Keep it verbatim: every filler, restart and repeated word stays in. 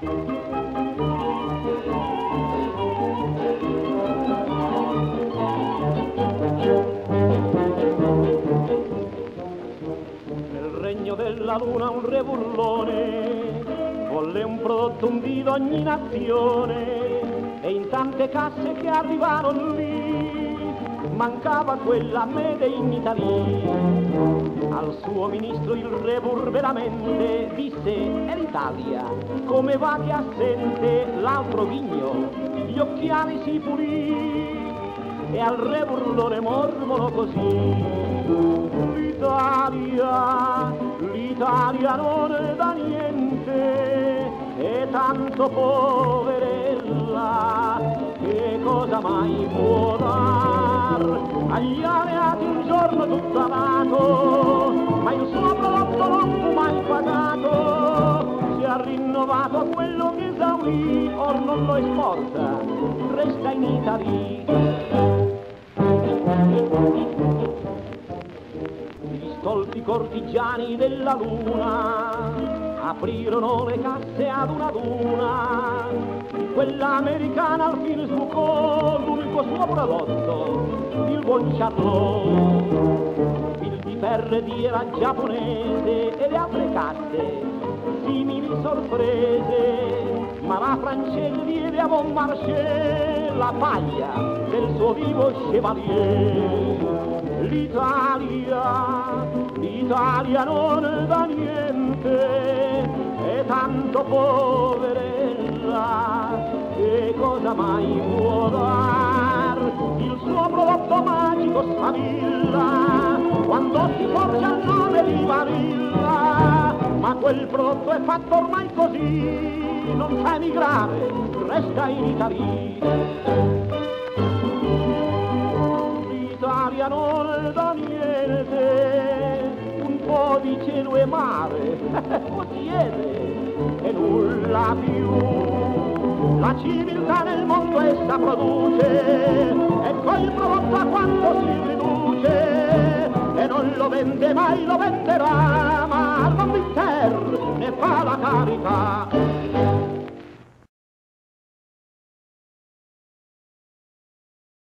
Nel regno della luna un re burlone volle un prodotto un di ogni nazione, e in tante casse che arrivarono lì mancava quella made in Italy. Al suo ministro il re burberamente disse: è l'Italia, come va che assente? L'altro ghigno gli occhiali si pulì e al re burlone mormorò così: l'Italia, l'Italia non è da niente, è tanto poverella, che cosa mai può dar? Agli alleati un giorno tutto amato, ma il suo prodotto non fu mai pagato. Si è rinnovato a quello che esaurì, or non lo esporta, resta in Italy. Gli stolti cortigiani della luna aprirono le casse ad una ad una, quella americana al fine sbucò l'unico suo prodotto, il buon Charlot. Il di Ferredi era giapponese e le altre casse simili sorprese, ma la francese diede a Bon Marché la paglia del suo vivo chevalier. L'Italia, l'Italia non è da niente, è tanto poverella, che cosa mai può dar? Il suo prodotto magico sfavilla quando si porge al nome di Barilla, ma quel prodotto è fatto ormai così, non sa emigrare, resta in Italy. L'Italia non è da niente, un po' di cielo e mare possiede e nulla più. La civiltà nel mondo essa produce, e quel prodotto a quanto si riduce, e non lo vende mai, lo venderà, ma al mondo intero ne fa la carità.